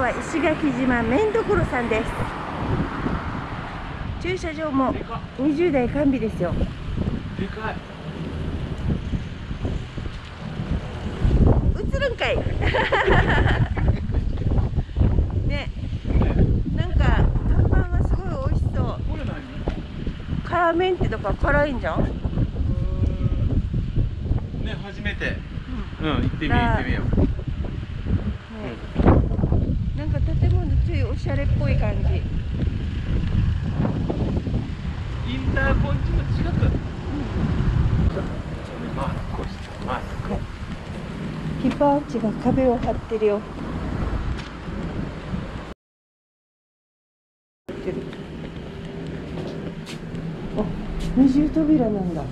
は石垣島麺どころさんです。駐車場も20台完備ですよ。 でかい。 映るんかいね、なんか看板はすごい美味しそう。 これ何？ 辛麺ってとか辛いんじゃん。 ね、初めて。行ってみよう、行ってみよう。 なんか建物ついおしゃれっぽい感じ。 インターコンチの近く。マスクして、マスク。 ヒパーチが壁を張ってるよ。あ、二重扉なんだ。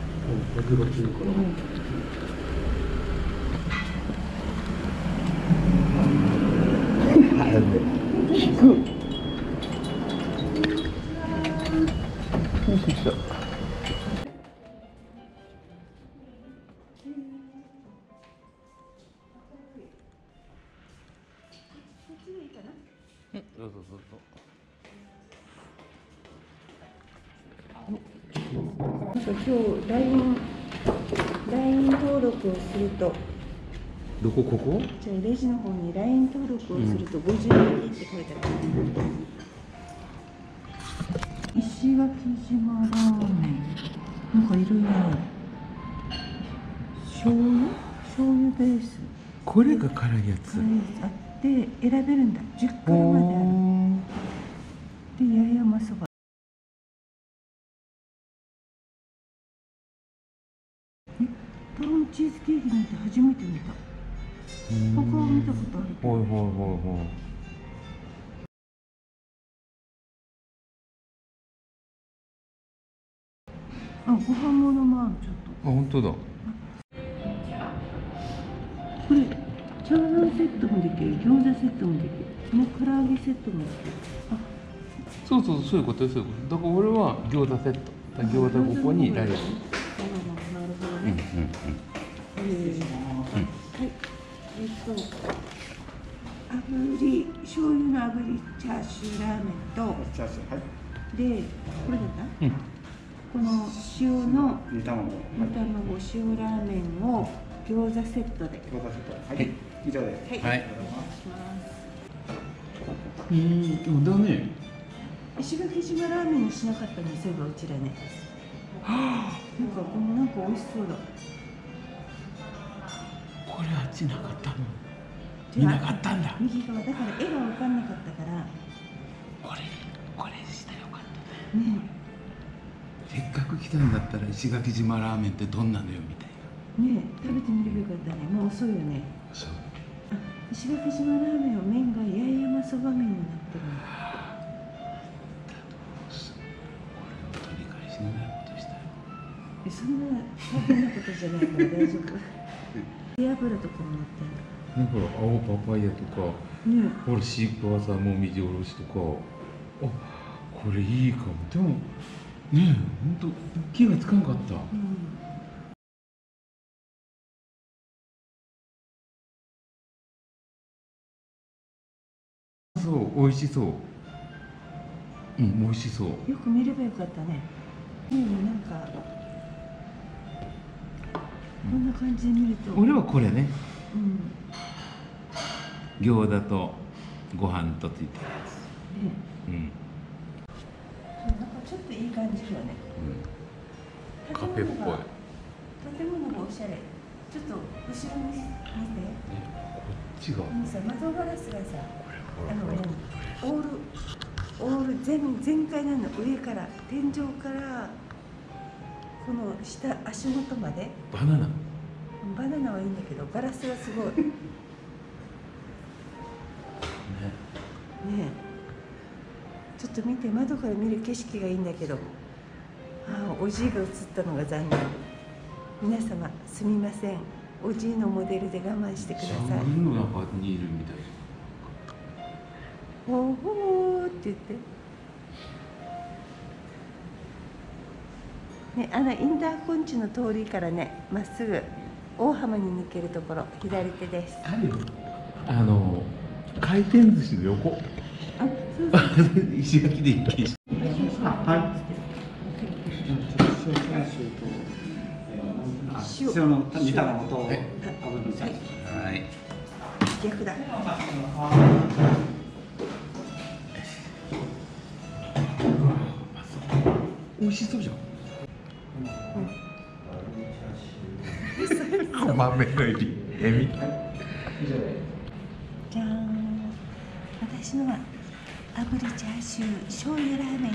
聞く。よしよし。どうぞどうぞ。 なんか今日LINE 登録をすると、 どこここ？ じゃあレジの方に LINE 登録をすると50円って書いてある。石垣島ラーメン、なんかいろいろある。醤油ベース。 これが辛いやつ。 あって選べるんだ。10辛まである。で、八重山そば。とろみチーズケーキなんて初めて見た。他は見たことあるけど。 ほいほいほいほい。 あ、ご飯物もある、ちょっと。 あ、本当だ。 これ、チャーハンセットもできる、餃子セットもできる、ね、唐揚げセットもできる。あ、 そうそう、そういうことよ、そういうこと。だから俺は餃子セット。餃子ここにライス。 なるほどね。はい。炙り、醤油の炙りチャーシューラーメンと、 チャーシュー、はい。 で、これだった？この塩の煮卵、 塩ラーメンを餃子セットで。 餃子セット、はい。以上です。 はい。だね。 石垣島ラーメンにしなかったの、そういえばうちらね。なんか美味しそうだ。 これあっちなかったの。見なかったんだ。 右側だから絵が分かんなかったから。 これしたらよかったね。 ねえ。せっかく来たんだったら石垣島ラーメンってどんなのよみたいな。ねえ、食べてみればよかったね。もう遅いよね。 そう。 あ、石垣島ラーメンは麺が八重山そば麺になってるの。 俺を取り返しのないことしたよ。 そんな大変なことじゃないから大丈夫。油とかも乗ってんだ。 だから青パパイヤとか、 ね、 ほらシークワーサーもみじおろしとか、あ、これいいかも。でもねえ、ほんと気がつかんかった。そう、美味しそう。美味しそう。 よく見ればよかったね。なんかこんな感じで見ると。 俺はこれね。餃子とご飯とついてるやつ。 なんかちょっといい感じよね。 カフェっぽい。 建物がおしゃれ。ちょっと後ろに見て。 こっちが。 さ、窓ガラスがさ、オール全開なの。上から天井からこの下足元まで。バナナはいいんだけど、ガラスがすごい。ねえ、ちょっと見て、窓から見る景色がいいんだけど、おじいが映ったのが残念。皆様すみません、おじいのモデルで我慢してください。 ジャングルの中にいるみたい。 ほほーって言ってね、インターコンチの通りからね、まっすぐ大浜に抜けるところ、左手です。 カ回転寿司の横。 あ、そうそう。 石垣で一軒し。 はい。塩チャーシューと塩の煮卵と炙りチャーシュー。 はい。 逆だ。 美味しそうじゃん。豆のエビ、エビ。 じゃーん。私のは炙りチャーシュー醤油ラーメンです。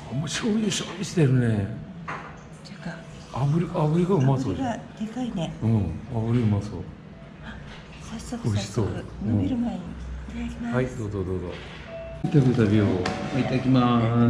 もう醤油してるね。 ていうか、 炙りがうまそうじゃん。 炙りがでかいね。 うん、炙りうまそう。 早速美味しそう伸びる前にいただきます。 はい、どうぞどうぞ。食べよう。はい、いただきます。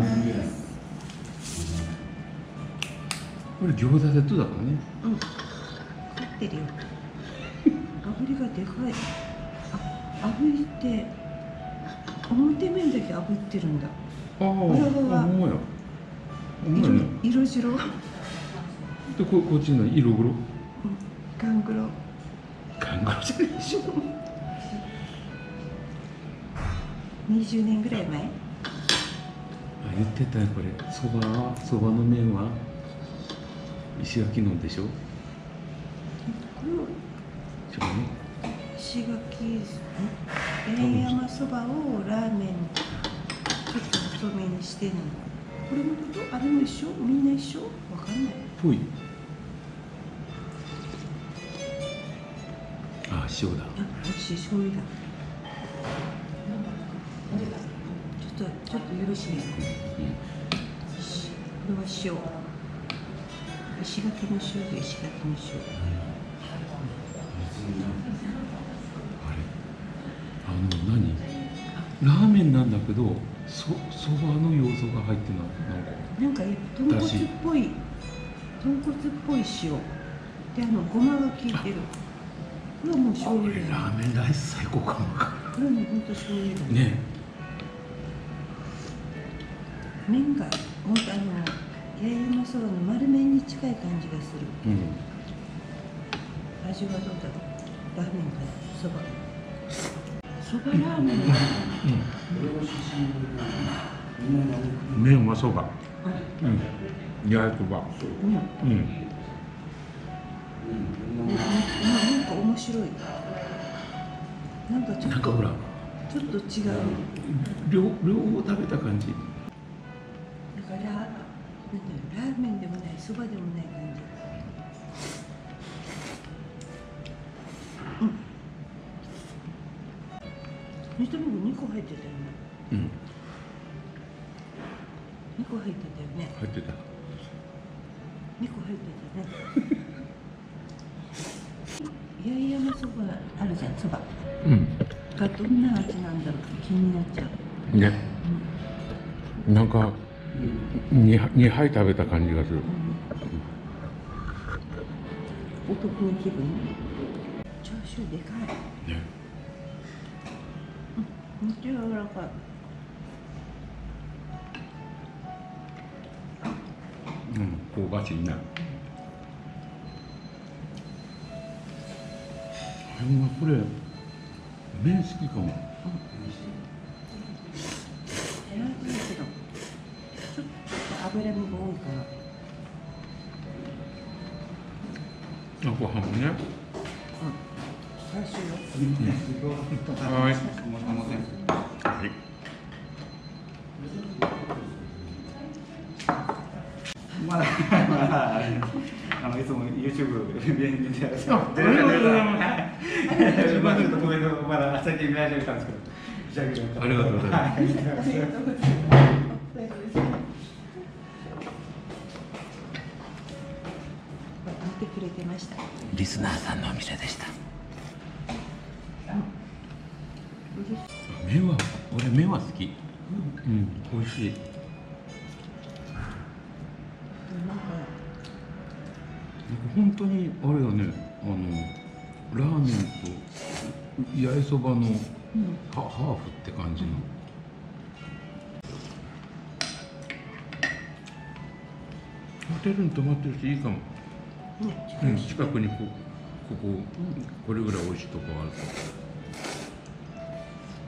これ餃子セットだからね。 うん。凝ってるよ。炙りがでかい。あ、炙りって表面だけ炙ってるんだ。 ああ、ほんまや。ほんまやね。 色白。 で、こっちの色黒。 ガングロ。 ガングロじゃないでしょ。 20年ぐらい前。 あ、言ってたね、これ。そばの麺は石垣のでしょ。 こちょっとね。 れ石垣八重山そばをラーメンちょっと太めにしてんの。これもあれも一緒？みんな一緒？わかんない。 ぽい。あ、塩だ。 あ、美味しい醤油だ。ちょっとよろしいですか。これは塩。石垣の塩で石垣の塩。 何？ラーメンなんだけど、そばの要素が入ってない。 なんか豚骨っぽい塩でごまが効いてる。これはもう醤油だよね。 ラーメンライス最高かも。 これはもう本当醤油だね。 ね。 麺が本当八重山そばの丸麺に近い感じがする。 うん。 味はどうだろう。ラーメンかな、そば。そばラーメン。 麺はそば。うん。焼いそば。うん。 なんか面白い。なんかちょっとほら。 ちょっと違う。 両方食べた感じ。 だからラーメンでもない、そばでもない感じ。煮卵2個入ってたよね。 うん。 2個入ってたよね。 入ってた。 2個入ってたね。八重山そばあるじゃん、そば。 うん。 がどんな味なんだろう気になっちゃう。 ね。なんか2杯食べた感じがする。 お得な気分。チャーシューでかい。 ね。 めっちゃ柔らかい。 うん、香ばしいな。これ麺好きかも。 ちょっと脂身が多いから。 ご飯もね。 チャーシューよ。 はい。はい。 まだいつも YouTube 見てらっしゃる。 ありがとうございます。 まだちょっとコメントまだ最近見られたんですけど、 ありがとうございます。 待ってくれてました。 リスナーさんのお店でした。俺麺は好き。うん、美味しい。本当にあれだね、ラーメンと八重そばのハーフって感じの。ホテルに泊まってるしいいかも。うん、近くにこれぐらい美味しいとこがあると。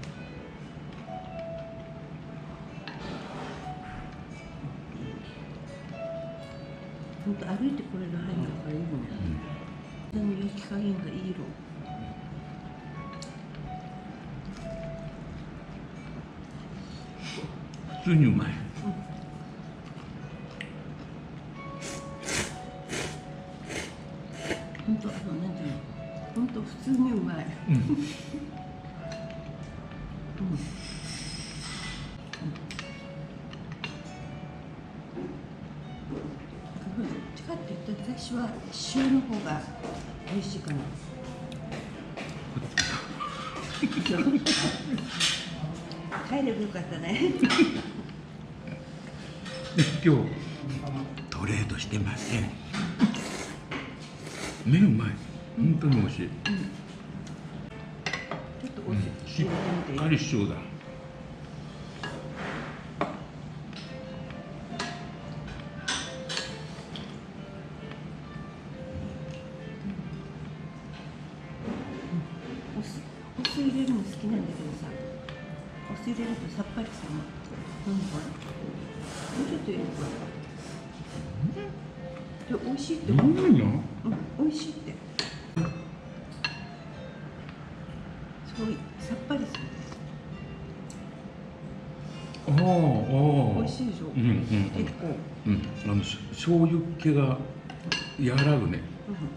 本当歩いてこれる範囲だからいいの。でも焼き加減がいい色。 普通にうまい。 本当なんていうの、本当普通にうまい。どっちかって言ったら私は塩の方が美味しいかな。帰ればよかったね。 今日トレードしてません。麺うまい。本当に美味しい。 ちょっとおいしい。 しっかり塩だ。 お酢入れるの好きなんだけどさ、お酢入れるとさっぱりするの。なんかもうちょっと入れるか。で、美味しいって思う。 美美味しいって。すごいさっぱりする。美味しいでしょ。結構。 醤油気が和らぐね。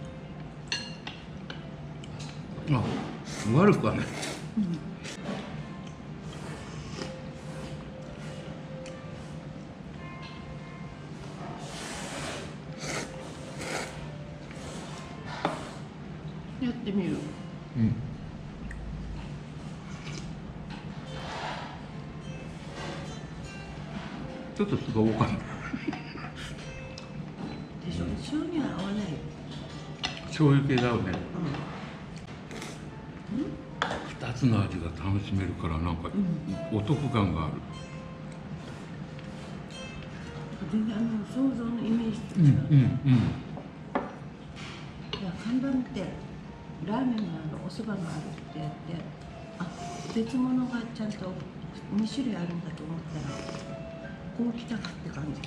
悪くはない。 やってみる。 ちょっと酢が多かった。 でしょ。塩には合わない。 醤油系だよね。2つの味が楽しめるからなんかお得感がある。 全然想像のイメージと違う。いや、看板ってラーメンがお蕎麦があるってやって、別物がちゃんと2種類あるんだと思ったらこう来たかって感じ。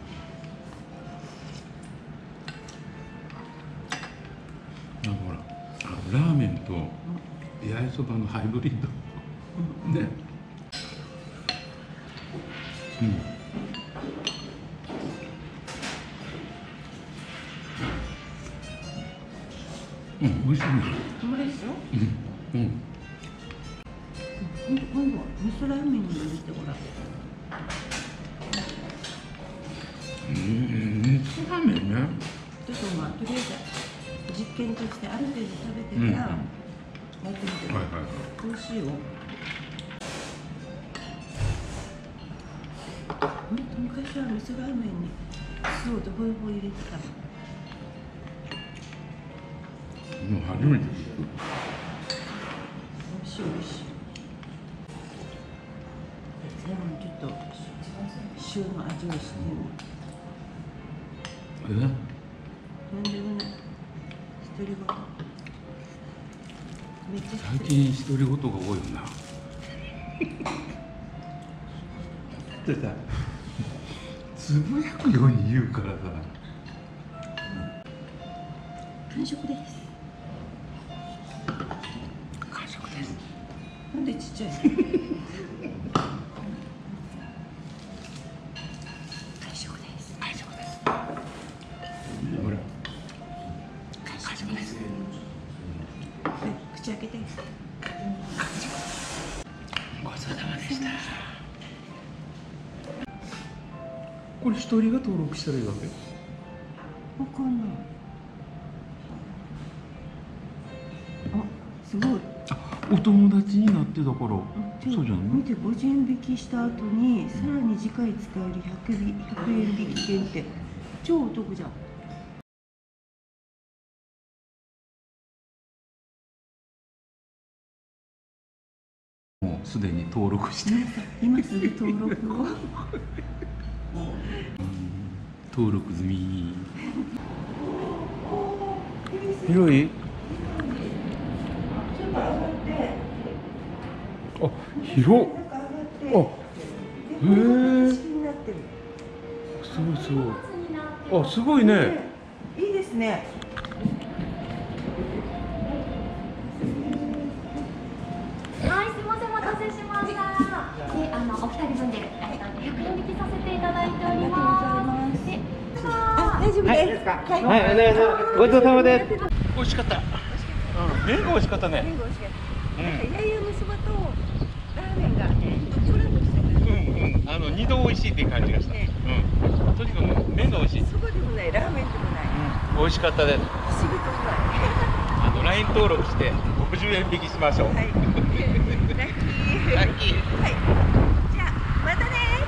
なんかほらラーメンと八重そばのハイブリッドね。美味しいね。 うまいでしょ。今度味噌ラーメンに入れてごらん。 味噌ラーメンね。 ちょっととりあえず実験としてある程度食べてからやってみて。美味しいよ。昔は味噌ラーメンに酢をドボドボ入れてたの。 もう初めて聞く。 美味しい美味しい。最後にちょっと塩の味をしてみる。なんでもない。独り言。めっちゃ最近独り言が多いよな。ってさ、つぶやくように言うからさ。 完食です。 完食です。 なんでちっちゃいの？完食です。 完食です。ほら。完食です。 口開けて。 ごちそうさまでした。これ一人が登録したらいいわけ？ わかんない。すごい。 お友達になってだから、そうじゃない？ 見て、50円引きした後にさらに次回使える100円引き券って超お得じゃん。 もうすでに登録して今すぐ登録を。 登録済み。広い？あ、広っ。あ、へえ。そうそう。 あ、すごいね。 いいですね。 はい、すみません、お待たせしました。で、お二人分で、100円引きさせていただいております。で、 大丈夫です。はい、 はい、お願いします。ごちそうさまです。 美味しかった。麺が美味しかったね。 麺が美味しかった。なんか八重山そばとラーメンがコラボした感じ。 二度美味しいっていう感じがした。とにかく麺が美味しい。 そばでもない、ラーメンでもない。 美味しかったです。 不思議とうまい。 LINE 登録して50円引きしましょう。 はい。ラッキー。 ラッキー。 はい。じゃあまたね。